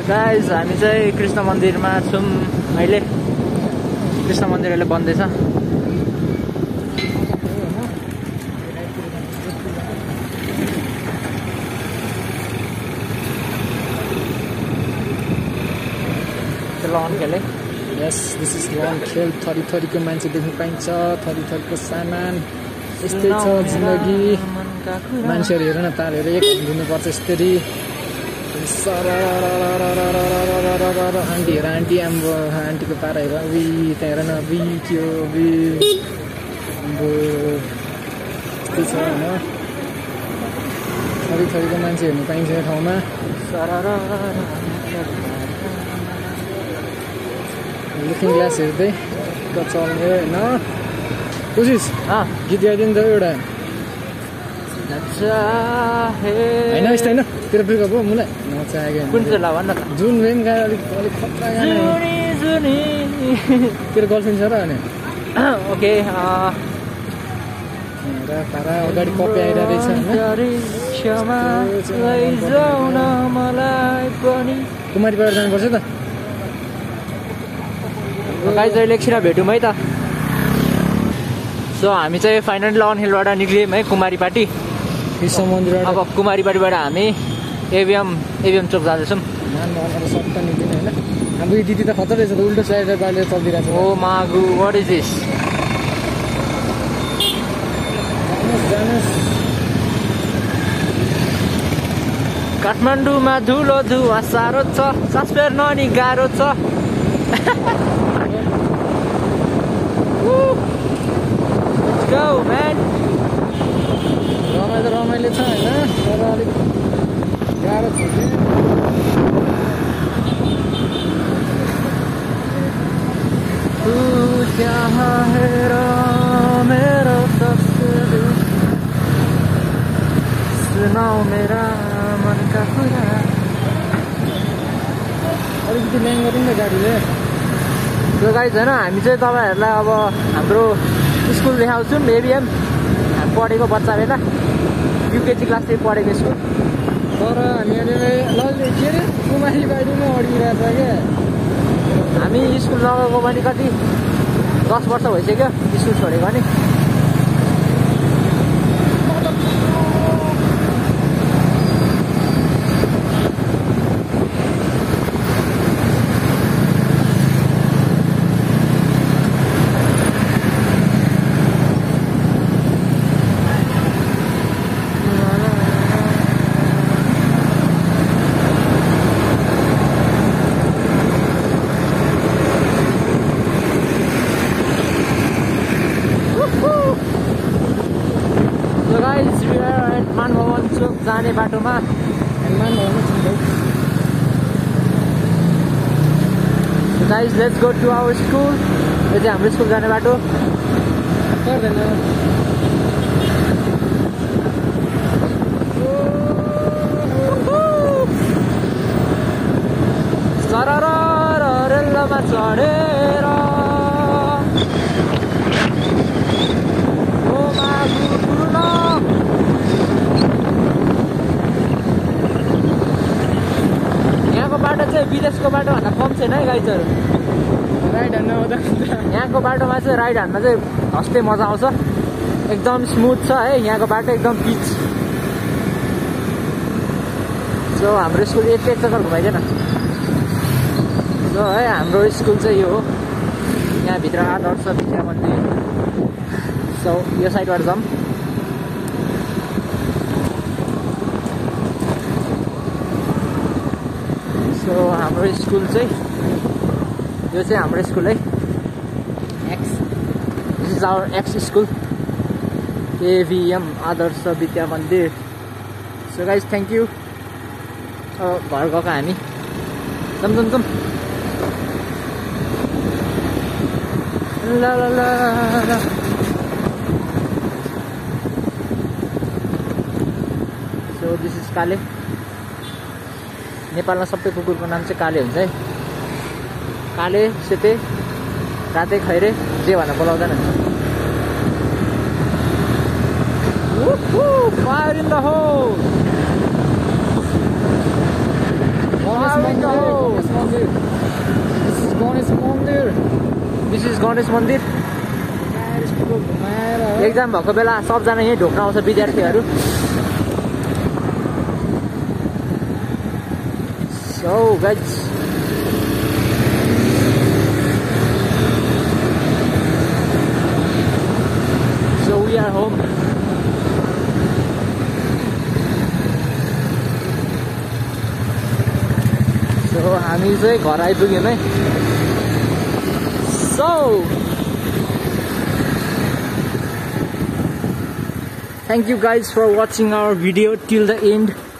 Guys हामी चाहिँ कृष्ण मन्दिरमा छौँ अहिले। कृष्ण मन्दिर अहिले बन्दैछ। लवन खेले। यस दिस इज लवन खेल। थरी थरीको मान्छे देख्न पाइन्छ, थरी थरीको सामान। यस्तै छ जिन्दगी। मान्छेहरू हेर न, तालहरू एक दिनुपर्छ यसरी। आन्टीहरू आन्टी आम्बो आन्टीको पारा हेर। उही त्यहाँ हेर न, उही के हो आम्बो यस्तै छ होइन। थरी थरीको मान्छे हेर्नु पाइन्छ यो ठाउँमा। लुकिङ ग्लास हेर्दै चल्ने होइन। कोसिस गीत गाइदियो नि त एउटा होइन यस्तो होइन तेरो ब्रेकअप हो मलाई नचाहेको कुन चाहिँ ल भन्न त। जुन रेम गाएर अलिक खतरा गाना तेरो गर्लफ्रेन्ड छ र होइन। ओके पारा अगाडि कपी आइरहेको रहेछ। कुमारीबाट जानुपर्छ त। गाइस अहिले एकछिन भेटौँ है त। सो हामी चाहिँ फाइनली लवन हिलबाट निक्ल्यौँ है कुमारीपाटी। कृष्ण मन्दिरबाट अब कुमारीपाटीबाट हामी एभिएम चोक जाँदैछौँ। सट्टा निक्लिने होइन। हाम्रो यो दिदी त खतरा रहेछ त, उल्टो साइड बाहिर चलिरहेको छ। Oh my god what is this. काठमाडौँमा धुलो धुवा साह्रो छ, सास फेर्न नि गाह्रो छ। Go, man. रमाइलो छ होइन, तर अलिक गाह्रो छ कि। मेरो सुनाऊ मेरा मनका कुरा। अलिकति ल्याङ गरौँ न गाडीले। त्यो गाइस होइन, हामी चाहिँ तपाईँहरूलाई अब हाम्रो स्कुल देखाउँछौँ। एभिएम हामी पढेको बच्चा बेला युकेजी क्लास 3 पढेको स्कुल। तर हामी अहिले के अरे कुमारी बारीमा अडिरहेछ क्या। हामी स्कुल लगेको पनि कति 10 वर्ष भइसक्यो स्कुल छोडेको नि। जाने बाटोमा guys let's go to our school. यो चाहिँ हाम्रो स्कुल जाने बाटो। पर्दैन सरर रेलमा चढेर बाटो चाहिँ विदेशको बाटोभन्दा कम छैन है गाइजहरू। राइड हान्न आउँदा यहाँको बाटोमा चाहिँ राइड हान्न चाहिँ हस्ते मजा आउँछ। एकदम स्मुथ छ है यहाँको बाटो, एकदम पिच। सो हाम्रो स्कुल एक चक्कर घुमाइदिएन। सो है हाम्रो स्कुल चाहिँ यो हो। यहाँभित्र आदर्श विद्या मन्दिर। सो यो साइडबाट जाऊँ। सो हाम्रो स्कुल चाहिँ यो चाहिँ हाम्रो स्कुल है। This is our ex school AVM Adarsh Vidya Mandir. So guys thank you. घर गएको हामी जाऊँ। ला ला ला ला। So this is Kale. नेपालमा सबै कुकुरको नाम चाहिँ काले हुन्छ है। काले, सेते, राते, खैरे जे भनेर बोलाउँदैन। Fire in the hole! Fire in the hole! Ganesh मन्दिर दिस इज गणेश मन्दिर घुमाएर एक्जाम भएको बेला सबजना यहीँ ढोक्न आउँछ विद्यार्थीहरू so guys so we are home so हामी चाहिँ घर आइपुग्यौँ है so thank you guys for watching our video till the end.